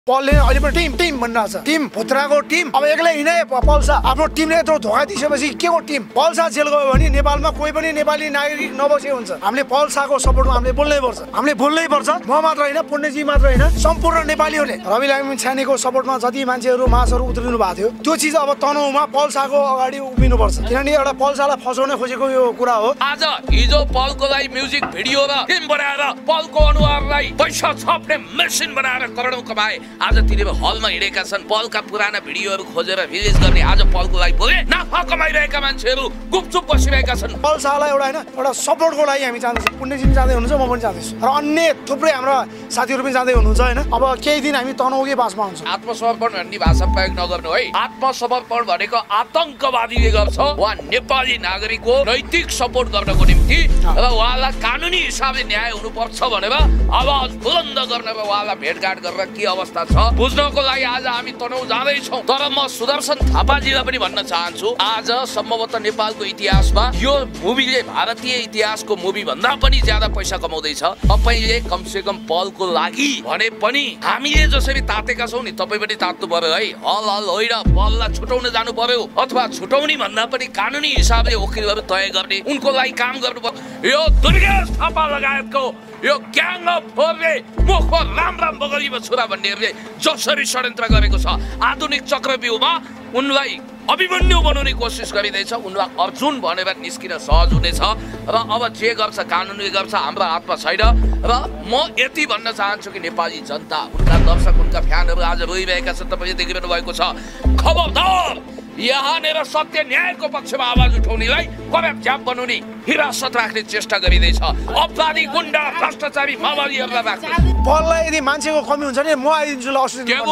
पलले अहिले पनि टिम टिम भनिरहेछ टिम भुत्राको टिम अब एक्लै हिँडे पल्सा आफ्नो टिमले यत्रो धोका दिएपछि के को टिम पल्सा जेल गयो भने नेपालमा कोही पनि नेपाली नागरिक नबसे हुन्छ हामीले पल्साको सपोर्टमा हामीले बोल्नै पर्छ म मात्र हैन पुण्यजी मात्र हैन सम्पूर्ण नेपालीहरूले रवि लामी छानेको सपोर्टमा जति मान्छेहरू मासहरू उत्रिनु भएको थियो त्यो चिज अब तनहुमा पल्साको अगाडि उभिनु पर्छ किनभने एउटा पल्सालाई फसाउन खोजेको यो कुरा हो आज हिजो पलको लागि म्युजिक भिडियो र फिल्म बनाएर पलको अनुहारलाई पैसा छाप्ने मेसिन बनाएर करोडौं कमाए आज तिनीहरु हलमा हिँडेका छन् पलका पुराना भिडियोहरु खोजेर रिलिज गर्ने आज पलको लागि बोले नाफा कमाइरहेका मान्छेहरु गुपचुप बसिरहेका छन् पल्सालाई एउटा सपोर्टको लागि हामी जाँदैछौँ पुण्यजी जाँदै हुनुहुन्छ म पनि जाँदैछु र अन्य थुप्रै हाम्रा साथीहरु पनि जाँदै हुनुहुन्छ हैन अब केही दिन हामी तनहुकै बासमा हुन्छौँ आत्मसमर्पण भन्ने भाषा प्रयोग नगर्नु है आत्मसमर्पण भनेको आतंकवादीले गर्छ वा नेपाली नागरिकको नैतिक सपोर्ट गर्नको निम्ति र उहाँलाई कानुनी हिसाबले न्याय हुनुपर्छ भनेर आवाज बुलन्द गर्न र उहाँलाई भेटघाट गरेर के अवस्था छ बुझ्नको लागि आज हामी तनहु जाँदैछौँ तर म सुदर्शन थापाजीलाई पनि भन्न चाहन्छु आज सम्भवतः नेपालको इतिहासमा यो मुभीले भारतीय इतिहासको मुभी भन्दा पनि ज्यादा पैसा कमाउँदैछ तपाईले कमसे कम पलको लागि भने पनि हामीले जसरी तातेका छौँ नि तपाई पनि तात्नु पर्यो है हल होइन पललाई छुटाउन जानु पर्यो अथवा छुटाउने भन्दा पनि कानुनी हिसाबले वकिलहरू तय गर्ने उनको लागि काम गर्नु पर्यो यो दुर्गेश थापा लगायतको यो ग्याङ अफ फोरले मुखमा राम बगलीमा छुरा भन्नेहरूले जसरी षड्यन्त्र गरेको छ आधुनिक चक्रव्यूहमा उनलाई अभिमन्यु बनाउने कोसिस गरिँदैछ उनलाई अर्जुन भनेर निस्किन सहज हुनेछ र अब जे गर्छ कानुनले गर्छ हाम्रो हातमा छैन र म यति भन्न चाहन्छु कि नेपाली जनता उनका दर्शक उनका फ्यानहरू आज रोइरहेका छन् तपाईले देखिरहनु भएको छ खबरदार यहाँनेर सत्य न्यायको पक्षमा आवाज उठाउनेलाई कराप झ्याप बनाउने हिरासत राख्ने चेष्टा गरिँदैछ अपराधी गुण्डा भ्रष्टाचारी माओवादीहरूलाई राख्छ पललाई यदि मान्छेको कमी हुन्छ नि म आइदिन्छु ल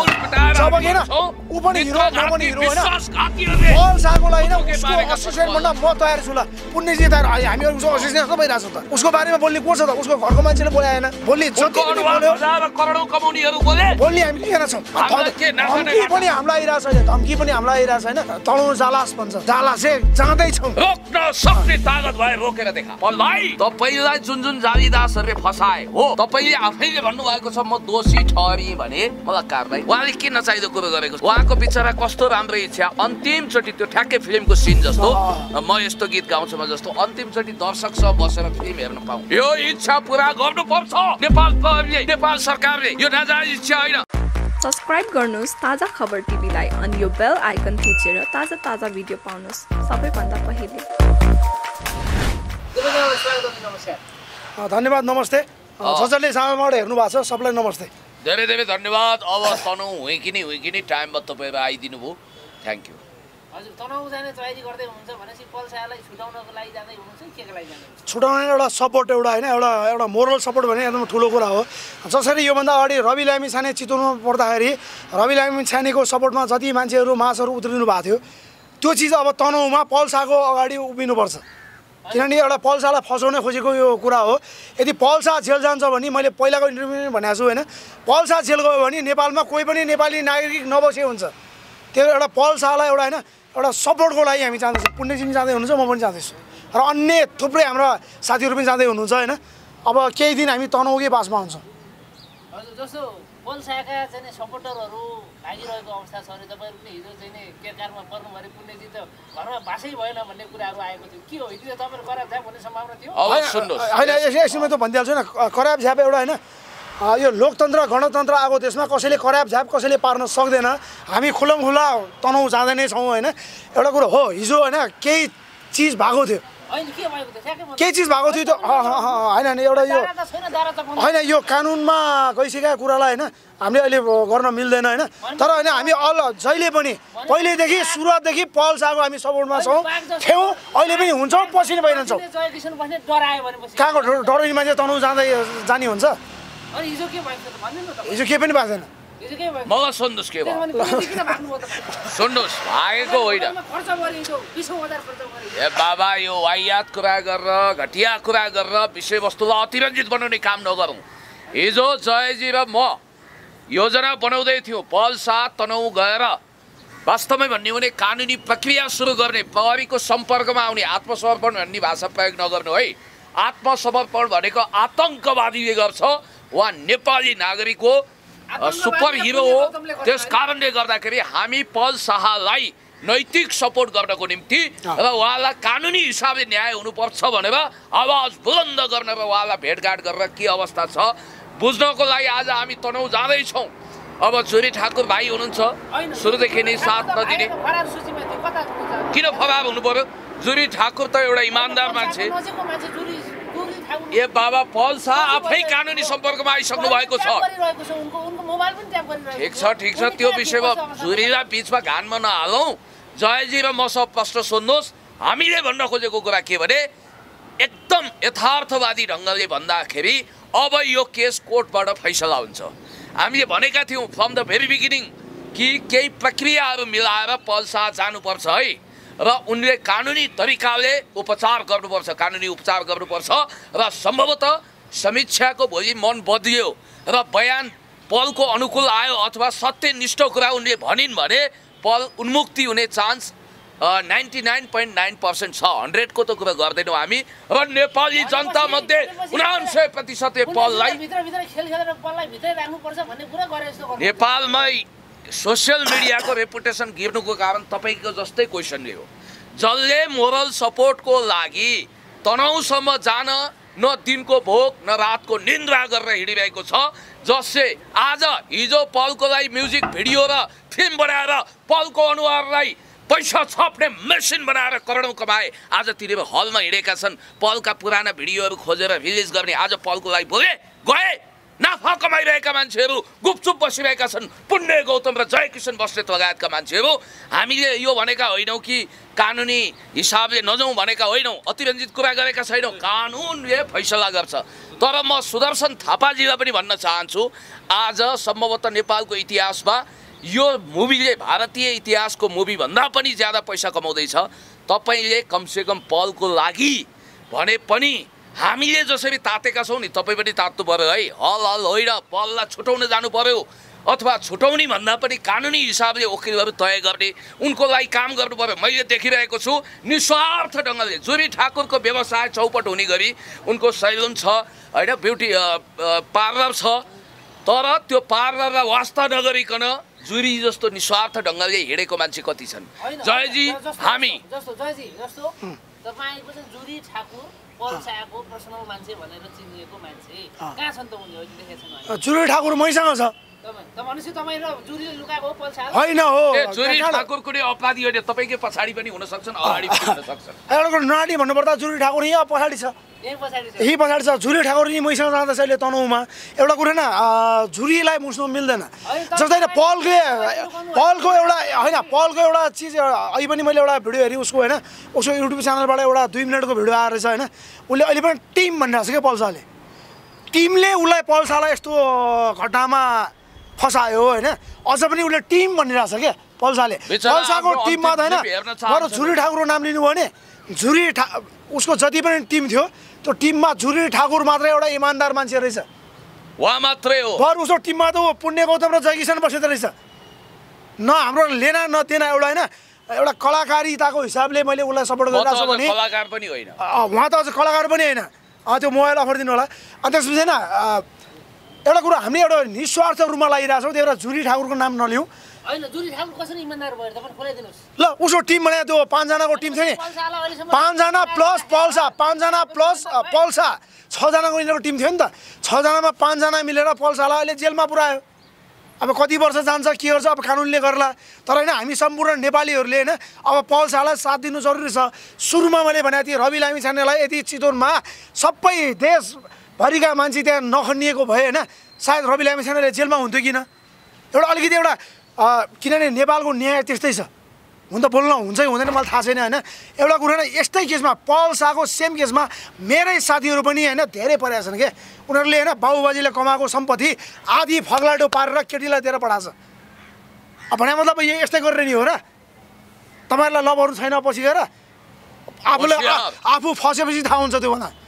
जब किन ऊ पनि हिरो म पनि हिरो होइन पल साको लागि उसको असिस्टेन्ट भन्न म तयार छु ल पुण्यजी तयार हामीहरू उसको असिस्टेन्ट कस्तो भइरहेको छ त उसको बारेमा बोल्ने को छ त उसको घरको मान्छेले बोलाएन बोल्ने करोडौं कमाउनेहरू बोले बोल्ने हामी किन छौँ धम्की पनि हामीलाई आइरहेको छैन धम्की पनि हामीलाई आइरहेको छैन तलु जालास भन्छ जालासे जाँदैछौँ रोक्न सक्ने तागत भए रोकेर देखा पललाई तपाईलाई जुन जालीदासहरूले फसाए हो तपाईले आफैले भन्नुभएको छ म दोषी ठहरी भने मलाई कारबाही उहाँले के नचाहिँदो कुरो गरेको उहाँको बिचरा कस्तो राम्रो इच्छा अन्तिमचोटि त्यो ठ्याक्कै फिल्मको सिन जस्तो म यस्तो गीत गाउँछु म जस्तो अन्तिमचोटि दर्शकसँग बसेर फिल्म हेर्न पाऊँ यो इच्छा पुरा गर्नुपर्छ नेपाल प्रहरीले नेपाल सरकारले यो नाजायज इच्छा होइन सब्स्क्राइब गर्नुहोस् ताजा खबर टिभीलाई अनि यो बेल आइकन थिचेर ताजा भिडियो पाउनुहोस् सबैभन्दा पहिले धन्यवाद नमस्ते जसले सामाबाट हेर्नु भएको छ सबलाई नमस्ते धेरै धेरै धन्यवाद अब तनहु हुइकिनी टाइममा तपाईहरु आइदिनु भयो थ्यांक यू हजुर तनहु जाने तयारी गर्दै हुनुहुन्छ भनेपछि पल्सालाई छुटाउनको लागि जाँदै हुनुहुन्छ केको लागि जाँदै छुटाउने एउटा सपोर्ट एउटा हैन एउटा मोरल सपोर्ट भने एकदम ठुलो कुरा हो जसरी योभन्दा अगाडि रवि लामी छाने चितवनमा पर्दाखेरि रवि लामी छानेको सपोर्टमा जति मान्छेहरू मासहरू उत्रिनु भएको थियो त्यो चिज अब तनहुमा पल्साको अगाडि उभिनु पर्छ किनभने एउटा पल्सालाई फसाउन खोजेको यो कुरा हो यदि पल्सा जेल जान्छ भने मैले पहिलाको इन्टरभ्यूमा भनेको छु हैन पल्सा जेल गयो भने नेपालमा कोही पनि नेपाली नागरिक नबसे हुन्छ त्यो एउटा पल्सालाई एउटा हैन एउटा सपोर्टको लागि हामी जाँदैछौँ पुण्यजी जाँदै हुनुहुन्छ म पनि जाँदैछु र अन्य थुप्रै हाम्रा साथीहरू पनि जाँदै हुनुहुन्छ हैन अब केही दिन हामी तनहुकै बासमा हुन्छौँ हजुर जस्तो पल्साका चाहिँ सपोर्टरहरू भागिरहेको अवस्था छ भने तपाईँहरू पनि हिजो चाहिँ केकारमा पर्नु भने पुण्यजी त घरमा बासै भएन भन्ने कुराहरू आएको थियो के हो हिजो तपाईँहरू कराप झ्याप हुने सम्भावना थियो होइन यसमा त भनिदिहाल्छु होइन कराप झ्याप एउटा होइन यो लोकतन्त्र गणतन्त्र आएको देशमा कसैले कराप झ्याप कसैले पार्न सक्दैन हामी खुल्ला तनहु जाँदै नै छौँ होइन एउटा कुरो हो हिजो होइन केही चिज भएको थियो केही चिज भएको थियो त होइन एउटा यो होइन यो कानुनमा गइसकेका कुरालाई होइन हामीले अहिले गर्न मिल्दैन होइन तर होइन हामी जहिले पनि पहिलेदेखि सुरुवातदेखि पल्साको हामी सपोर्टमा छौँ थियौँ अहिले पनि हुन्छौँ पछि नै भइरहन्छौँ कहाँको डराउने मान्छे तनहु जाने हुन्छ हिजो के पनि भएको छैन मलाई सुन्नुहोस् के भयो सुन्नुहोस् भागेको होइन ए बाबा यो वाहियात कुरा गरेर घटिया कुरा गरेर विषयवस्तुलाई अतिरञ्जित बनाउने काम नगरौँ हिजो जयजी र म योजना बनाउँदै थियौँ पल्सा तनहु गएर वास्तवमै भन्ने भने कानुनी प्रक्रिया सुरु गर्ने प्रहरीको सम्पर्कमा आउने आत्मसमर्पण भन्ने भाषा प्रयोग नगर्नु है आत्मसमर्पण भनेको आतंकवादीले गर्छ वा नेपाली नागरिकको सुपर हिरो हो। त्यस कारणले गर्दाखेरि हामी पल शाहलाई नैतिक सपोर्ट गर्नको निम्ति र उहाँलाई कानुनी हिसाबले न्याय हुनुपर्छ भनेर आवाज बुलन्द गर्न र उहाँलाई भेटघाट गरेर के अवस्था छ बुझ्नको लागि आज हामी तनहुँ जाँदैछौँ। अब जुरी ठाकुर भाइ हुनुहुन्छ सुरुदेखि नै साथ नदिने। किन फरार हुनु पर्यो? जुरी ठाकुर त एउटा इमान्दार मान्छे। ए बाबा पल शाह आफै कानुनी सम्पर्कमा आइसक्नु भएको छ। ठिक छ त्यो विषयमा जुरीलाई बिचमा घानमा नहालौँ। जयजी र म सब प्रश्न सोध्नुहोस्। हामीले भन्न खोजेको कुरा के भने एकदम यथार्थवादी ढङ्गले भन्दाखेरि अब यो केस कोर्टबाट फैसला हुन्छ। हामीले भनेका थियौँ फ्रम द भेरी बिगिनिङ कि केही प्रक्रियाहरू मिलाएर पल शाह जानुपर्छ है र उनले कानुनी तरिकाले उपचार गर्नुपर्छ, कानुनी उपचार गर्नुपर्छ र सम्भवतः समीक्षाको भोलि मन बदलियो र बयान पलको अनुकूल आयो अथवा सत्यनिष्ठ कुरा उनले भनिन् भने पल उन्मुक्ति हुने चान्स 99.9% छ। 100 को त कुरा गर्दैनौँ हामी र नेपाली जनता मध्ये 99% पललाई नेपालमै सोसियल मिडियाको रेपुटेसन गिर्नुको कारण तपाईँको जस्तै क्वेसनले हो। जसले मोरल सपोर्टको लागि तनाउसम्म जान न दिनको भोग न रातको निन्द्रा गरेर हिँडिरहेको छ, जसले आज हिजो पलको लागि म्युजिक भिडियो र फिल्म बनाएर पलको अनुहारलाई पैसा छाप्ने मेसिन बनाएर करोडौँ कमाए। आज तिनीहरू हलमा हिँडेका छन् पलका पुराना भिडियोहरू खोजेर रिलिज गर्ने। आज पलको लागि बोले गए नाफा कमाइरहेका मान्छेहरू गुपचुप बसिरहेका छन्। पुण्य गौतम र जयकिशन बस्नेत लगायतका मान्छेहरू। हामीले यो भनेका होइनौँ कि कानुनी हिसाबले नजाउँ भनेका होइनौँ, अतिरञ्जित कुरा गरेका छैनौँ। कानुनले फैसला गर्छ। तर म सुदर्शन थापाजीलाई पनि भन्न चाहन्छु, आज सम्भवतः नेपालको इतिहासमा यो मुभीले भारतीय इतिहासको मुभी भन्दा पनि ज्यादा पैसा कमाउँदैछ। तपाईँले कमसेकम पलको लागि भने पनि हामीले जसरी तातेका छौँ नि तपाईँ पनि तात्नु पर्यो है। हल होइन, पललाई छुटाउन जानु पर्यो अथवा छुटाउने भन्दा पनि कानुनी हिसाबले वकिलहरू तय गर्ने उनको लागि काम गर्नु पर्यो। मैले देखिरहेको छु निस्वार्थ ढङ्गले जुरी ठाकुरको व्यवसाय चौपट हुने गरी उनको सैलुन छ होइन, ब्युटी पार्लर छ, तर त्यो पार्लरलाई वास्ता नगरिकन जुरी जस्तो निस्वार्थ ढङ्गले हिँडेको मान्छे कति छन्? जयजी हामी तपाईको चाहिँ जुरी ठाकुर पल्साको पर्सनल मान्छे भनेर चिनिएको मान्छे कहाँ छन् त उनी देखेछन्? जुरी ठाकुर मैसँग छ। भनेपछि तपाईँ र जुरीले लुकाएको हो पल्सा? होइन हो, जुरी ठाकुर कुनै अपराधी होइन, तपाईँकै पछाडि पनि हुन सक्छन्, अगाडि पनि हुन सक्छन्। एउटा नाटी भन्नुपर्दा जुरी ठाकुर यहाँ पछाडि छ, यही पछाडि छ। जुरी ठाकुर नि मैसँग जाँदैछ अहिले तनहुँमा। एउटा कुरा न जुरीलाई मुस्नु मिल्दैन। जस्तै पलको एउटा होइन, पलको एउटा चिज अहिले पनि मैले एउटा भिडियो हेरेँ उसको होइन, उसको युट्युब च्यानलबाट एउटा 2 मिनटको भिडियो आएर रहेछ होइन। उसले अहिले पनि टिम भनिरहेको छ क्या पल्साले। टिमले उसलाई पल्सालाई यस्तो घटनामा फसायो होइन, अझ पनि उसले टिम भनिरहेछ क्या पल्साले। पल्साको टिममा त होइन, बरु जुरी ठाकुरको नाम लिनु भने उसको जति पनि टिम थियो त्यो टिममा जुरी ठाकुर मात्रै एउटा इमान्दार मान्छे रहेछ, उहाँ मात्रै हो। बरु उसको टिममा त पुण्य गौतम र जयकिशन बसेको रहेछ। न हाम्रो लेना नदेना एउटा होइन, एउटा कलाकारिताको हिसाबले मैले उसलाई सपोर्ट गरिरहेको छु भने कलाकार पनि होइन, उहाँ त अझ कलाकार पनि होइन। त्यो मोबाइल अफर दिनु होला। अनि त्यसपछि होइन एउटा कुरा हामीले एउटा निस्वार्थ रूपमा लागिरहेको छौँ, त्यही भएर जुरी ठाकुरको नाम नलिउँ। होइन जुरी ठाकुर कसरी इमान्दार भयो तपाईँ खोलाइदिनुहोस्। ल उसको टिम भने त्यो 5 जनाको टिम थियो नि, 5 जना प्लस पल्सा, 5 जना प्लस पल्सा, 6 जनाको यिनीहरूको टिम थियो नि त। 6 जनामा 5 जना मिलेर पल्सालाई अहिले जेलमा पुऱ्यायो। अब कति वर्ष जान्छ के गर्छ अब कानुनले गर्ला। तर होइन हामी सम्पूर्ण नेपालीहरूले होइन अब पल्सालाई साथ दिनु जरुरी छ। सुरुमा मैले भनेको थिएँ रवि लामी छानेलाई यदि चितवनमा सबै देशभरिका मान्छे त्यहाँ नखनिएको भए होइन सायद रवि लामी छानेले जेलमा हुन्थ्यो किन? एउटा अलिकति एउटा किनभने नेपालको न्याय त्यस्तै छ, हुन त बोल्न हुन्छ कि हुँदैन मलाई थाहा छैन होइन। एउटा कुरा न यस्तै केसमा पल्साको सेम केसमा मेरै साथीहरू पनि होइन धेरै परेका छन् क्या। उनीहरूले होइन बाबुबाजीले कमाएको सम्पत्ति आधी फग्लाटो पारेर केटीलाई दिएर पठाएको छ। अब भने मतलब यो यस्तै गरेर नि हो र? तपाईँहरूलाई लभहरू छैन पछि गएर आफूले आफू फसेपछि थाहा हुन्छ त्यो भन्दा।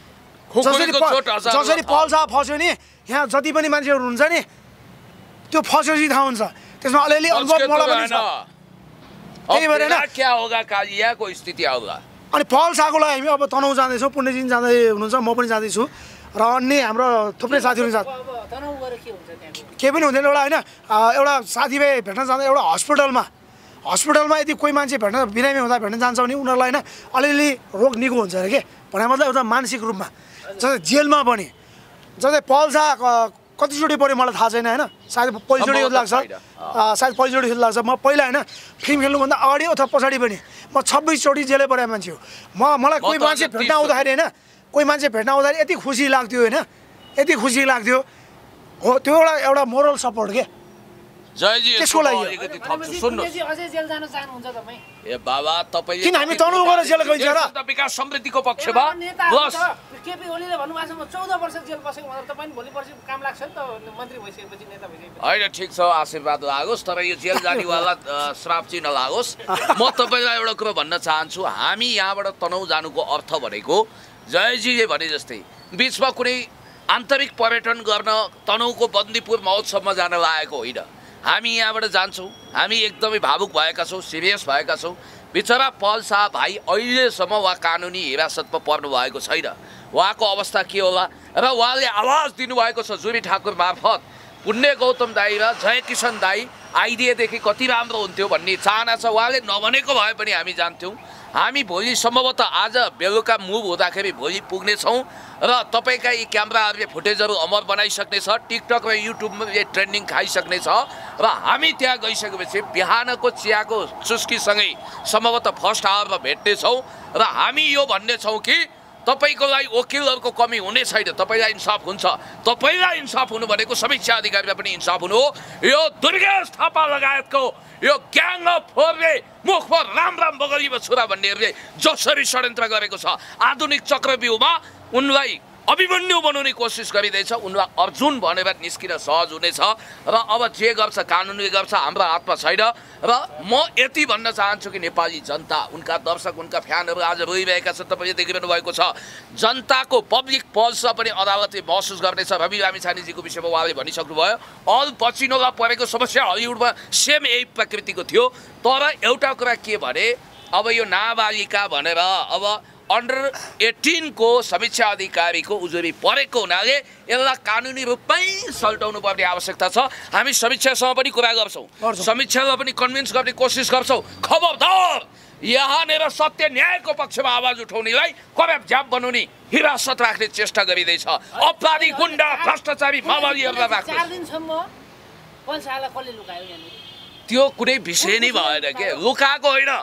जसरी पल्सा फस्यो नि यहाँ जति पनि मान्छेहरू हुन्छ नि त्यो फसेपछि थाहा हुन्छ। त्यसमा अलिअलि अनुभव मलाई पनि छ। त्यही भएर क्या होगा कालियाको स्थिति आउला। अनि पल्साको लागि हामी अब तनहुँ जाँदैछौँ, पुण्यजी जाँदै हुनुहुन्छ, म पनि जाँदैछु र अन्य हाम्रो थुप्रै साथीहरू केही पनि हुँदैन। एउटा होइन एउटा साथीभाइ भेट्न जाँदा एउटा हस्पिटलमा यदि कोही मान्छे बिरामी हुँदा भेट्न जान्छ भने उनीहरूलाई होइन अलिअलि रोग निको हुन्छ अरे के भने मतलब एउटा मानसिक रूपमा। जस्तै जेलमा पनि जस्तै पल्सा कतिचोटि पऱ्यो मलाई थाहा छैन होइन, सायद पहिलोचोटि जस्तो लाग्छ, सायद पहिलोचोटि जस्तो लाग्छ। म पहिला होइन फिल्म खेल्नुभन्दा अगाडि अथवा पछाडि पनि म 26 चोटि जेलै परेको मान्छे हो। मलाई कोही मान्छे भेट्न आउँदाखेरि होइन यति खुसी लाग्थ्यो होइन, यति खुसी लाग्थ्यो हो। त्यो एउटा मोरल सपोर्ट के जयजी त्यसको लागि सुन्नुहोस् अझै जेल जान चाहनुहुन्छ तपाईँ? ए बाबा तपाईँ किन हामी तनहु गएर जेल गइन्छ र? विकास समृद्धिको पक्षमा प्लस केपी ओलीले भन्नुभएको छ म 14 वर्ष जेल बसेको भनेर तपाईँ पनि भोलि पर्सि काम लाग्छ नि त मन्त्री भइसकेपछि नेता भइसकेपछि। होइन ठिक छ आशीर्वाद लागोस्, तर यो जेल जानेवाला श्राप चाहिँ नलागोस्। म तपाईँलाई एउटा कुरो भन्न चाहन्छु, हामी यहाँबाट तनहु जानुको अर्थ भनेको जयजीले भने जस्तै बिचमा कुनै आन्तरिक पर्यटन गर्न तनहुको बन्दीपुर महोत्सवमा जान लागेको होइन। हामी यहाँबाट जान्छौँ, हामी एकदमै भावुक भएका छौँ, सिरियस भएका छौँ। बिचरा पल शाह भाइ अहिलेसम्म उहाँ कानुनी हिरासतमा पर्नु भएको छैन। उहाँको अवस्था के होला र उहाँले आवाज दिनुभएको छ जुरी ठाकुर मार्फत। पुण्य गौतम दाई र जय किशन दाई आइदिएदेखि कति राम्रो हुन्थ्यो भन्ने चाहना छ। उहाँले नभनेको भए पनि हामी जान्थ्यौँ। हामी भोलि सम्भवतः आज बेलुका मुभ हुँदाखेरि भोलि पुग्नेछौँ र तपाईँका यी क्यामेराहरूले फुटेजहरू अमर बनाइसक्नेछ, टिकटक र युट्युबमा ट्रेन्डिङ खाइसक्नेछ र हामी त्यहाँ गइसकेपछि बिहानको चियाको चुस्कीसँगै सम्भवतः फर्स्ट आवरमा भेट्नेछौँ र हामी यो भन्नेछौँ कि तपाईँको लागि वकिलहरूको कमी हुने छैन, तपाईँलाई इन्साफ हुन्छ। तपाईँलाई इन्साफ हुनु भनेको समीक्षा अधिकारीलाई पनि इन्साफ हुनु हो। यो दुर्गेश थापा लगायतको यो ग्याङ अफ फोरले मुखमा राम बगलीमा छुरा भन्नेहरूले जसरी षड्यन्त्र गरेको छ, आधुनिक चक्रव्यूहमा उनलाई अभिमन्यु बनाउने कोसिस गरिँदैछ, उनलाई अर्जुन भनेर निस्किन सहज हुनेछ र अब जे गर्छ कानुनले गर्छ, हाम्रो हातमा छैन। र म यति भन्न चाहन्छु कि नेपाली जनता, उनका दर्शक, उनका फ्यानहरू आज रोइरहेका छन्, तपाईँले देखिरहनु भएको छ। जनताको पब्लिक पल्स पनि अदालतले महसुस गर्नेछ। रवि लामिछानेजीको विषयमा उहाँले भनिसक्नुभयो, अल पचिनोलाई परेको समस्या हलिउडमा सेम यही प्रकृतिको थियो। तर एउटा कुरा के भने अब यो नाबालिका भनेर अब अन्डर 18 को समीक्षा अधिकारीको उजुरी परेको हुनाले यसलाई कानुनी रूपमै सल्टाउनु पर्ने आवश्यकता छ। हामी समीक्षासँग पनि कुरा गर्छौँ, समीक्षालाई पनि कन्भिन्स गर्ने कोसिस गर्छौँ। खबरदार यहाँनिर सत्य न्यायको पक्षमा आवाज उठाउनेलाई कब्जा झ्याप बनाउने हिरासत राख्ने चेष्टा गरिँदैछ। अपराधी गुण्डा भ्रष्टाचारी माओवादीहरूलाई राख्छ। 4 दिनसम्म पैसालाई कसले लुकायो यहाँनिर? त्यो कुनै विषय नै भएन के, लुकाएको होइन,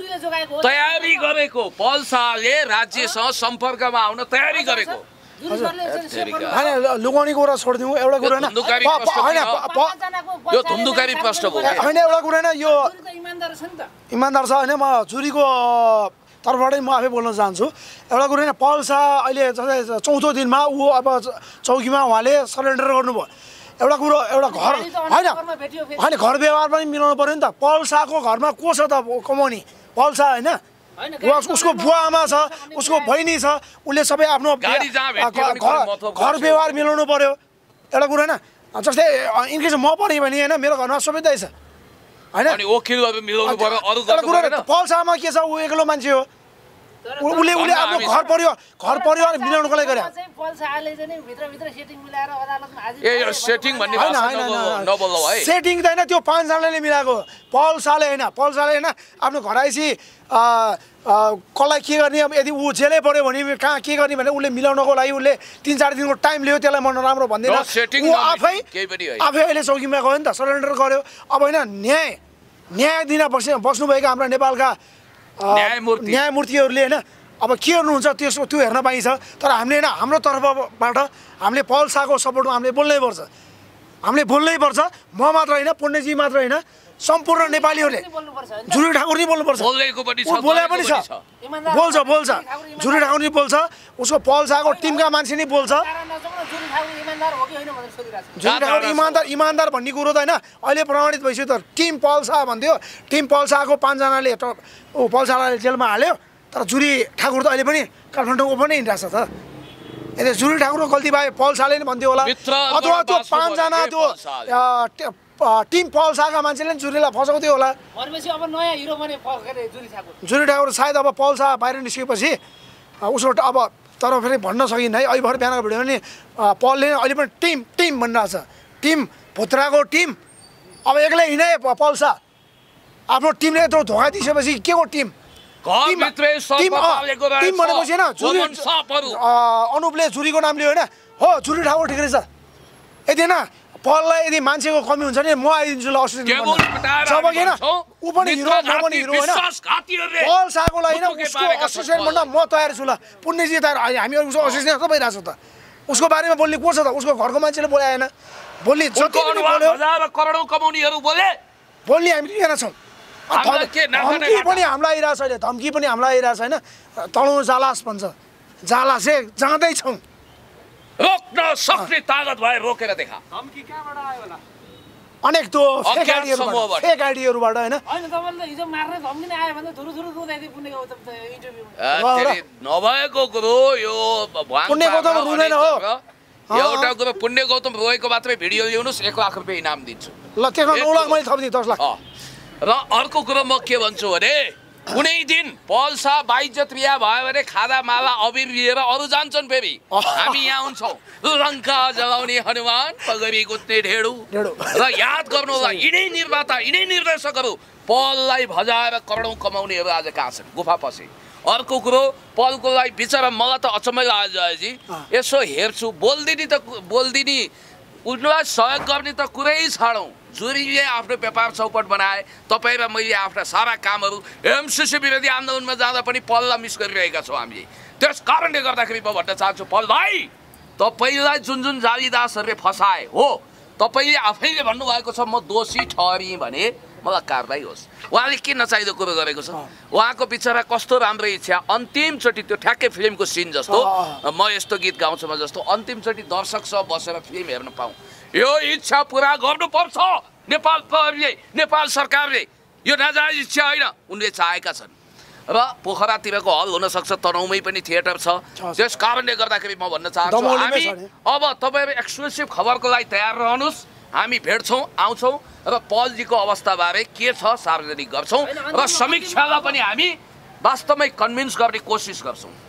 तयारी गरेको। पल शाहले राज्यसँग सम्पर्कमा आउन तयारी गरेको। लुकाउने कुरा छोडिदिउँ, एउटा कुरा होइन यो धुन्धुकारी प्रश्न हो होइन, एउटा कुरा होइन यो इमान्दार छ होइन। म जुरीको तर्फबाटै म आफै बोल्न चाहन्छु। एउटा कुरा होइन, पल शाह अहिले जस्तै 4औं दिनमा ऊ अब चौकीमा उहाँले सरेन्डर गर्नुभयो। एउटा कुरो एउटा घर होइन घर व्यवहार पनि मिलाउनु पऱ्यो नि त। पल शाहको घरमा को छ त कमाउने? पल शाह होइन, उसको बुवा आमा छ, उसको बहिनी छ, उसले सबै आफ्नो घर व्यवहार मिलाउनु पऱ्यो। एउटा कुरा होइन, जस्तै इनकेस म परेँ भने होइन मेरो घरमा सुविधै छ होइन, पल शाहमा के छ, ऊ एक्लो मान्छे हो, उसले आफ्नो घर परिवार मिलाउनुको लागि गरे। सेटिङ त होइन, त्यो 5 जनाले मिलाएको। पल शाहले होइन आफ्नो घर आएपछि कसलाई के गर्ने, अब यदि ऊ जेलै पऱ्यो भने कहाँ के गर्ने भने उसले मिलाउनको लागि उसले 3-4 दिनको टाइम लियो। त्यसलाई म नराम्रो भन्दिनँ, ऊ आफै अहिले चौकीमा गयो नि त, सरेन्डर गर्यो। अब होइन न्याय दिन बस्नुभएका हाम्रा नेपालका न्यायमूर्तिहरूले होइन अब के गर्नुहुन्छ त्यो हेर्न पाइन्छ। तर हामीले होइन हाम्रो तर्फबाट हामीले पल शाहको सपोर्टमा हामीले बोल्नै पर्छ। म मात्र होइन, पुण्यजी मात्र होइन, सम्पूर्ण नेपालीहरूले जुरी ठाकुर नि बोल्नुपर्छ, बोले पनि छ, बोल्छ जुरी ठाकुर नि बोल्छ, उसको पल शाहको टिमका मान्छे नि बोल्छ। जुरी ठाकुर इमान्दार भन्ने कुरो त होइन अहिले प्रमाणित भइसक्यो। त टिम पल शाह भन्थ्यो, टिम पल शाहको 5 जनाले पल शाहलाई जेलमा हाल्यो। तर जुरी ठाकुर त अहिले पनि काठमाडौँ पनि हिँडिरहेको छ त। यदि जुरी ठाकुरको गल्ती भए पल शाहले नि भन्थ्यो होला, अथवा त्यो 5 जना त्यो टिम पल शाहका मान्छेले जुरीलाई फसाउँथ्यो होला। अब नयाँ हिरो बने जुरी ठाकुर सायद अब पल शाह बाहिर निस्केपछि उसको अब तर फेरि भन्न सकिन्न है। अहिले भर्खर बिहानको भिडियो पनि पलले अहिले पनि टिम भनिरहेको छ, टिम भुत्राको टिम अब एक्लै हिँडे पल्सा आफ्नो टिमले यत्रो धोका दिइसकेपछि के को टिम टिम भनेपछि होइन अनुपले जुरीको नाम लियो होइन हो जुरी ठाउँ ठिक रहेछ यदि होइन पललाई यदि मान्छेको कमी हुन्छ नि म आइदिन्छु ल अस्ट्रेलिया जब कि होइन ऊ पनि हिरो म पनि हिरो होइन पल साको लागि होइन उसको असिस्टेन्ट भन्न म तयार छु ल पुण्यजी तयार हामीहरू उसको असिस्टेन्ट सबै रहेछ त उसको बारेमा बोल्ने को छ त उसको घरको मान्छेले बोलाएन बोल्ने जति पनि बोल्यो करोडौं कमाउनेहरू बोले बोल्ने हामी दुईजना छौँ धम्की पनि हामीलाई आइरहेछ अहिले धम्की पनि हामीलाई आइरहेछ होइन तँलाई जालास भन्छ जालासे जाँदैछौँ रोक्न सक्ने तागत भए रोकेर देखा धम्की कहाँबाट आयो होला अनेक त्यो फेक आइडीहरूबाट होइन होइन तपाईँले हिजो मार्ने धम्की नै आयो भने थुरु थुरु रुँदै पुण्य गौतम त इन्टरभ्यूमा नभएको कुरो यो पुण्य गौतम रुँदैन हो एउटा कुरो पुण्य गौतम रोएको मात्रै भिडियो ल्याउनुहोस् 1 लाख रुपियाँ इनाम दिन्छु ल त्यसमा 9 लाख मैले थपिदिएँ 10 लाख र अर्को कुरो म के भन्छु भने कुनै दिन पल्सा बाइज्जत रिया भयो भने खादा माला अबिर लिएर अरू जान्छन् फेरि हामी यहाँ हुन्छौँ लङ्का जलाउने हनुमान पगरी कुद्ने ढेडु र याद गर्नु होला यिनै निर्माता यिनै निर्देशकहरू पललाई भजाएर करोडौं कमाउनेहरू आज कहाँ छन् गुफा पछि अर्को कुरो पलको लागि बिचरा मलाई त अचम्मै लाग्यो जयजी यसो हेर्छु बोल्दिनी उनलाई सहयोग गर्ने त कुरै छाडौँ जुरीले आफ्नो व्यापार चौपट बनाए तपाईँ र मैले आफ्ना सारा कामहरू एमसिसी विरोधी आन्दोलनमा जाँदा पनि पललाई मिस गरिरहेका छौँ हामीले त्यस कारणले गर्दाखेरि म भन्न चाहन्छु पल भाइ तपाईँलाई जुन जालीदासहरूले फसाए हो तपाईँले आफैले भन्नुभएको छ म दोषी ठहरेँ भने मलाई कारबाही होस् उहाँले के नचाहिँदो कुरो गरेको छ उहाँको बिचरा कस्तो राम्रो इच्छा अन्तिमचोटि त्यो ठ्याक्कै फिल्मको सिन जस्तो म यस्तो गीत गाउँछु म जस्तो अन्तिमचोटि दर्शकसँग बसेर फिल्म हेर्न पाऊँ यो इच्छा पुरा गर्नुपर्छ नेपाल प्रहरीले नेपाल सरकारले यो नाजायज इच्छा होइन उनले चाहेका छन् र पोखरातिरको हल हुनसक्छ तनहुमै पनि थिएटर छ त्यस कारणले गर्दाखेरि म भन्न चाहन्छु हामी अब तपाईँहरू एक्सक्लुसिभ खबरको लागि तयार रहनुहोस् हामी भेट्छौँ आउँछौँ र पलजीको अवस्थाबारे के छ सार्वजनिक गर्छौँ र समीक्षालाई पनि हामी वास्तवमै कन्भिन्स गर्ने कोसिस गर्छौँ